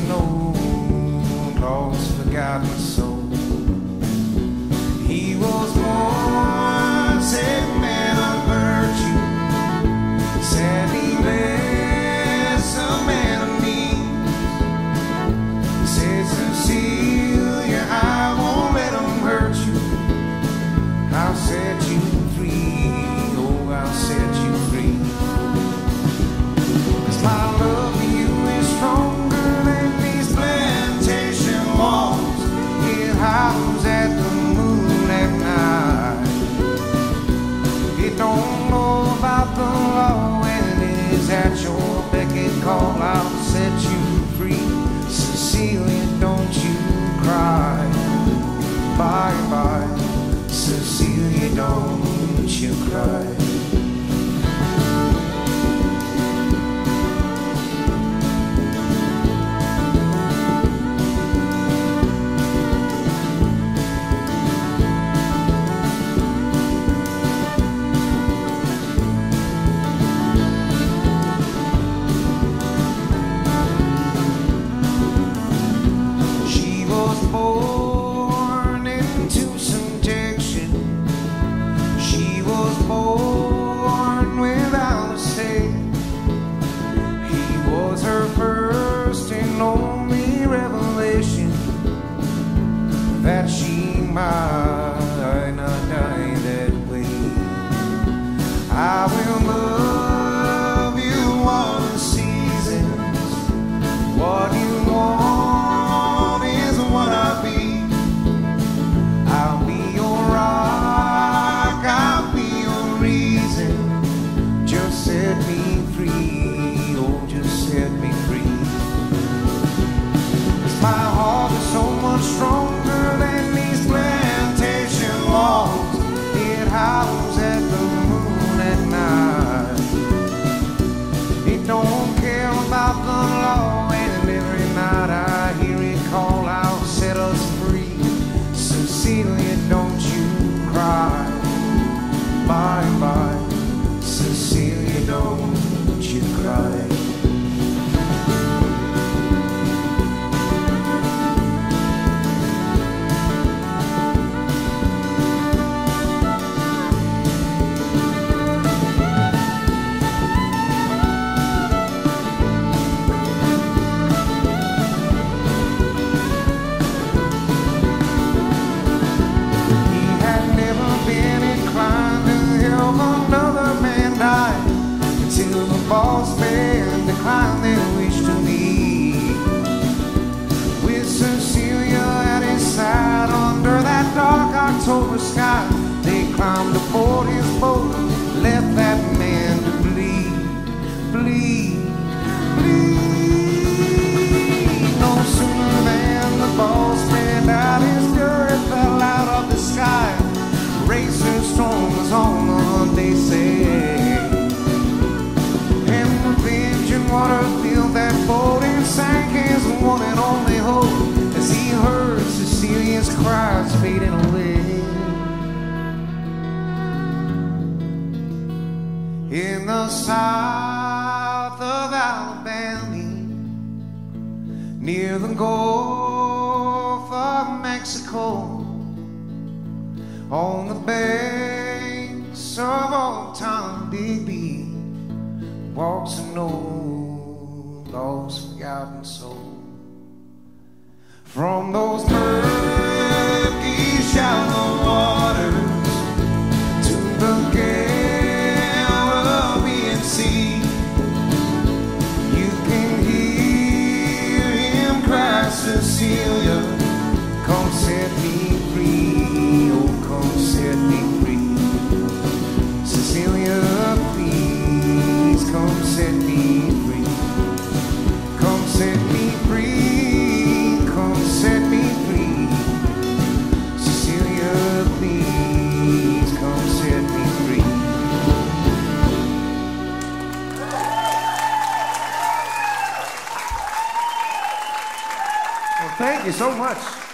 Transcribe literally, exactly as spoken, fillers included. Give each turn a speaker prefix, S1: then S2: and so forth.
S1: an old, lost, forgotten soul. He was born, said man of virtue, sadly less a man of means. Said Cecilia, I won't let him hurt you. I'll set you free, oh, I'll set you free. 'Cause my love for you is stronger than these plantation walls. It howls at the moon at night. It don't know about the law when it is at your beck and call. I'll set you free. Cecilia, don't you cry. Bye bye, Cecilia, don't you cry. Born into subjection, she was born without a say. He was her first and only revelation, that she might not die that way. I will love you all the seasons. What you want, set me free, oh, just set me free. 'Cause my heart is so much stronger than these plantation walls. It howls at the moon at night. It don't care about the law, and every night I hear it call out, set us free. Cecilia, don't you cry. Bye bye, Cecilia, don't you cry. He had never been inclined to help another man die, till the boss man declined their wish to leave. With Cecilia at his side under that dark October sky, they climbed aboard his boat, left that man to bleed, bleed, bleed. No sooner than the boss man died, his spirit fell out of the sky. Racing storm was on the they say. Water filled that boat and sank his one and only hope, as he heard Cecilia's cries fading away. In the south of Alabama, near the Gulf of Mexico, on the banks of Old Town Digby, walks an old, lost, forgotten soul. From those murky, shallow waters to the Caribbean Sea, you can hear him cry, Cecilia, come set me free, oh, come set me free. Cecilia, please, come set me free. Come set me free. Come set me free. Cecilia, please, come set me free. Well, thank you so much.